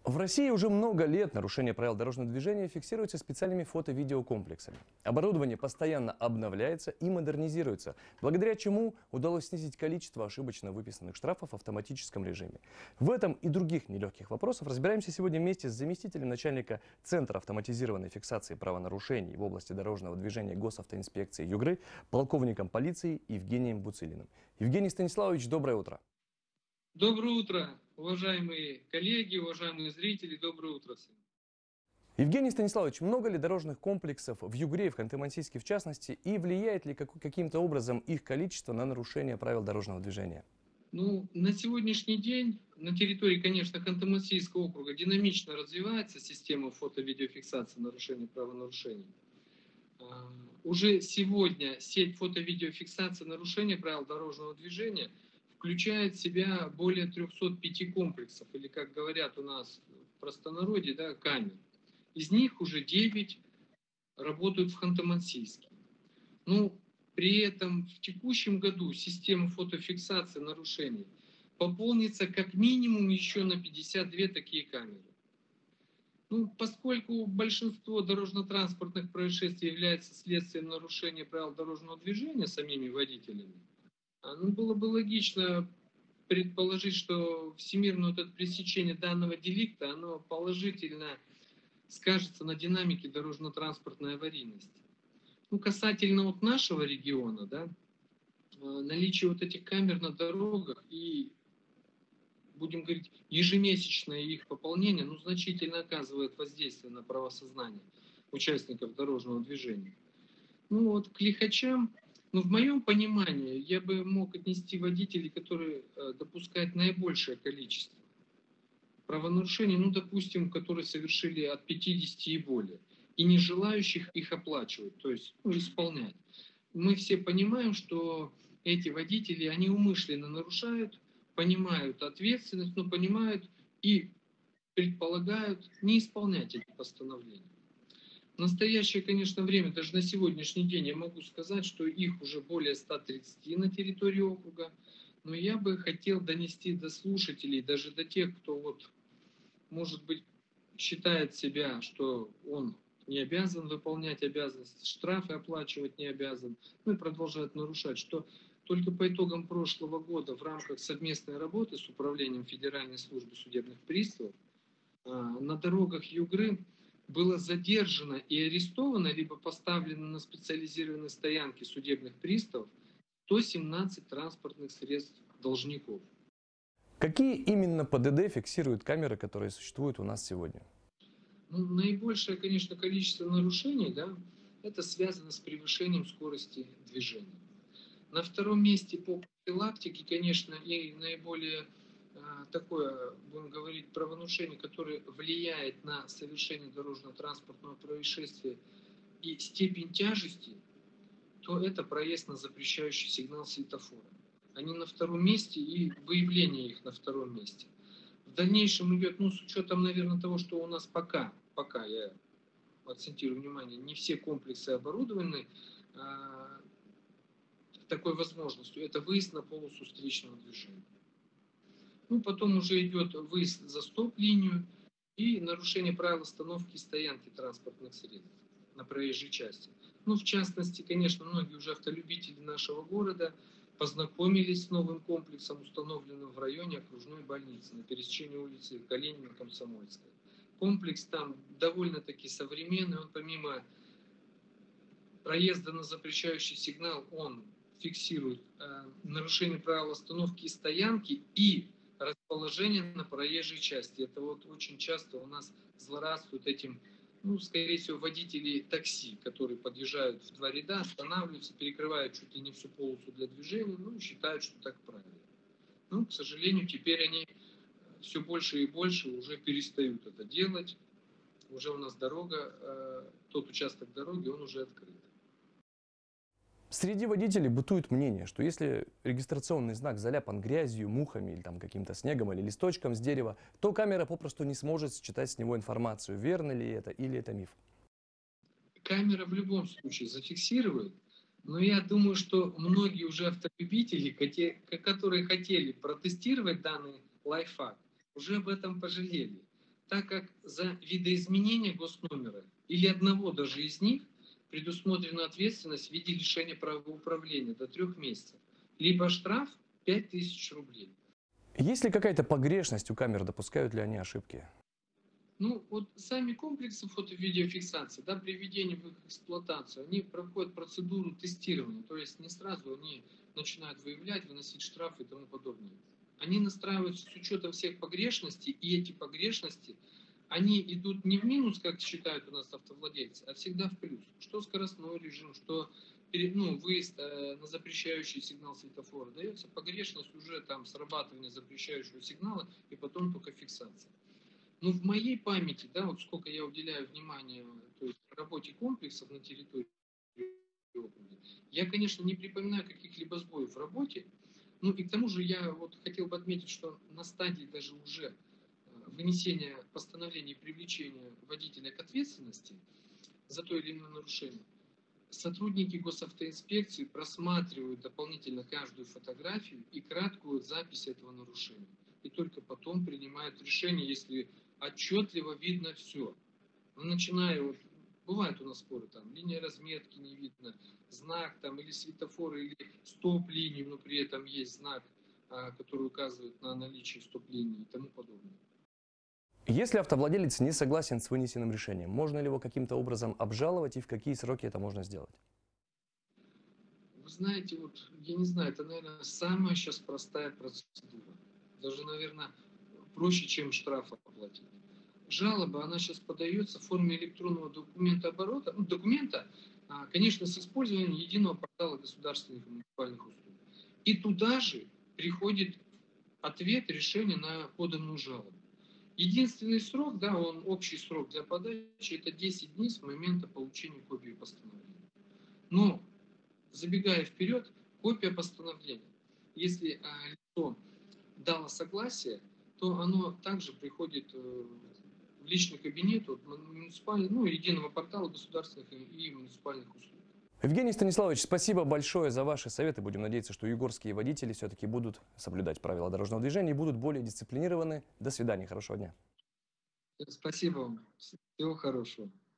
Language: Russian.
В России уже много лет нарушение правил дорожного движения фиксируется специальными фото-видеокомплексами. Оборудование постоянно обновляется и модернизируется, благодаря чему удалось снизить количество ошибочно выписанных штрафов в автоматическом режиме. В этом и других нелегких вопросах разбираемся сегодня вместе с заместителем начальника Центра автоматизированной фиксации правонарушений в области дорожного движения Госавтоинспекции Югры, полковником полиции Евгением Буцилиным. Евгений Станиславович, доброе утро. Доброе утро, уважаемые коллеги, уважаемые зрители, доброе утро всем. Евгений Станиславович, много ли дорожных комплексов в Югре и в Ханты-Мансийске в частности, и влияет ли каким-то образом их количество на нарушение правил дорожного движения? На сегодняшний день на территории, конечно, Ханты-Мансийского округа динамично развивается система фото-видеофиксации нарушений правонарушений. Уже сегодня сеть фото-видеофиксации нарушений правил дорожного движения включает в себя более 305 комплексов, или, как говорят у нас в простонародье, камер. Из них уже 9 работают в Ханты-Мансийске. При этом в текущем году система фотофиксации нарушений пополнится как минимум еще на 52 такие камеры. Поскольку большинство дорожно-транспортных происшествий является следствием нарушения правил дорожного движения самими водителями, было бы логично предположить, что всемирное пресечение данного деликта, оно положительно скажется на динамике дорожно-транспортной аварийности. Касательно нашего региона, наличие этих камер на дорогах и, будем говорить, ежемесячное их пополнение, значительно оказывает воздействие на правосознание участников дорожного движения. К лихачам, в моем понимании, я бы мог отнести водителей, которые допускают наибольшее количество правонарушений, допустим, которые совершили от 50 и более, и не желающих их оплачивать, то есть исполнять. Мы все понимаем, что эти водители, они умышленно нарушают, понимают ответственность, но понимают и предполагают не исполнять эти постановления. В настоящее, конечно, время, даже на сегодняшний день, я могу сказать, что их уже более 130 на территории округа, но я бы хотел донести до слушателей, даже до тех, кто может быть, считает себя, что он не обязан выполнять обязанности, штрафы оплачивать не обязан, и продолжает нарушать, что только по итогам прошлого года в рамках совместной работы с Управлением Федеральной службы судебных приставов на дорогах Югры было задержано и арестовано, либо поставлено на специализированные стоянки судебных приставов 117 транспортных средств должников. Какие именно ПДД фиксируют камеры, которые существуют у нас сегодня? Наибольшее, конечно, количество нарушений, это связано с превышением скорости движения. На втором месте по профилактике, конечно, и наиболее такое, будем говорить, правонарушение, которое влияет на совершение дорожно-транспортного происшествия и степень тяжести, то это проезд на запрещающий сигнал светофора. Они на втором месте, и выявление их на втором месте. В дальнейшем идет, с учетом, наверное, того, что у нас пока я акцентирую внимание, не все комплексы оборудованы такой возможностью. Это выезд на полосу встречного движения. Потом уже идет выезд за стоп-линию и нарушение правил остановки и стоянки транспортных средств на проезжей части. В частности, конечно, многие уже автолюбители нашего города познакомились с новым комплексом, установленным в районе окружной больницы на пересечении улицы Калинина-Комсомольская. Комплекс там довольно-таки современный, он помимо проезда на запрещающий сигнал, он фиксирует нарушение правил остановки и стоянки и расположение на проезжей части. Это очень часто у нас злорадствуют этим, скорее всего, водители такси, которые подъезжают в два ряда, останавливаются, перекрывают чуть ли не всю полосу для движения, считают, что так правильно. К сожалению, теперь они все больше и больше уже перестают это делать. Уже у нас тот участок дороги, он уже открыт. Среди водителей бытует мнение, что если регистрационный знак заляпан грязью, мухами или каким-то снегом или листочком с дерева, то камера попросту не сможет считать с него информацию, верно ли это или это миф. Камера в любом случае зафиксирует, но я думаю, что многие уже автолюбители, которые хотели протестировать данный лайфхак, уже об этом пожалели. так как за видоизменение госномера или одного даже из них предусмотрена ответственность в виде лишения права управления до 3 месяцев, либо штраф 5000 рублей. Есть ли какая-то погрешность у камер, допускают ли они ошибки? Ну, вот сами комплексы фото-видеофиксации, да, при введении в их эксплуатацию, они проходят процедуру тестирования, то есть не сразу они начинают выявлять, выносить штрафы и тому подобное. Они настраиваются с учетом всех погрешностей, и эти погрешности, они идут не в минус, как считают у нас автовладельцы, а всегда в плюс. Что скоростной режим, что выезд на запрещающий сигнал светофора, дается погрешность уже там срабатывания запрещающего сигнала и потом только фиксация. Ну, в моей памяти, да, вот сколько я уделяю внимания, то есть работе комплексов на территории округа, я, конечно, не припоминаю каких-либо сбоев в работе. Ну и к тому же я вот хотел бы отметить, что на стадии даже уже вынесения постановления и привлечения водителя к ответственности за то или иное нарушение, сотрудники госавтоинспекции просматривают дополнительно каждую фотографию и краткую запись этого нарушения. И только потом принимают решение, если отчетливо видно все. Ну, начиная, вот, бывают у нас споры, там, линия разметки не видно, знак, там, или светофор, или стоп-линии, но при этом есть знак, который указывает на наличие стоп-линии и тому подобное. Если автовладелец не согласен с вынесенным решением, можно ли его каким-то образом обжаловать и в какие сроки это можно сделать? Вы знаете, вот, я не знаю, это, наверное, самая сейчас простая процедура. Даже, наверное, проще, чем штраф оплатить. Жалоба, она сейчас подается в форме электронного документа оборота, ну, документа, конечно, с использованием единого портала государственных и муниципальных услуг. И туда же приходит ответ, решение на поданную жалобу. Единственный срок, да, он общий срок для подачи, это 10 дней с момента получения копии постановления. Но, забегая вперед, копия постановления, если лицо дало согласие, то оно также приходит в личный кабинет единого портала государственных и муниципальных услуг. Евгений Станиславович, спасибо большое за ваши советы. Будем надеяться, что югорские водители все-таки будут соблюдать правила дорожного движения и будут более дисциплинированы. До свидания, хорошего дня. Спасибо вам. Всего хорошего.